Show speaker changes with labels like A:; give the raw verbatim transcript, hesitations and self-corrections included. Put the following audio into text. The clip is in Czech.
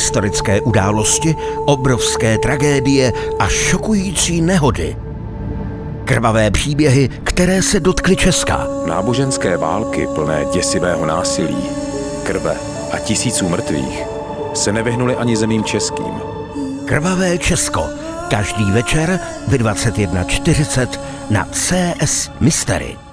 A: historické události, obrovské tragédie a šokující nehody. Krvavé příběhy, které se dotkly Česka.
B: Náboženské války plné děsivého násilí, krve a tisíců mrtvých se nevyhnuly ani zemím českým.
A: Krvavé Česko. Každý večer ve dvacet jedna čtyřicet na C S Mystery.